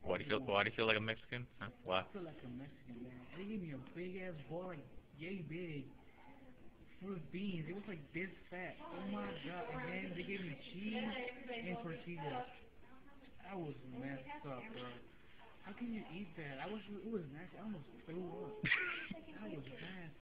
Why do you feel like a Mexican? Huh? I Why? feel like a Mexican, man. They gave me a big ass bowl, like yay big, full of beans. It was like this fat. Oh my god! And then they gave me cheese and tortillas. I was messed up, bro. How can you eat that? It was nasty. I almost threw up. That was bad.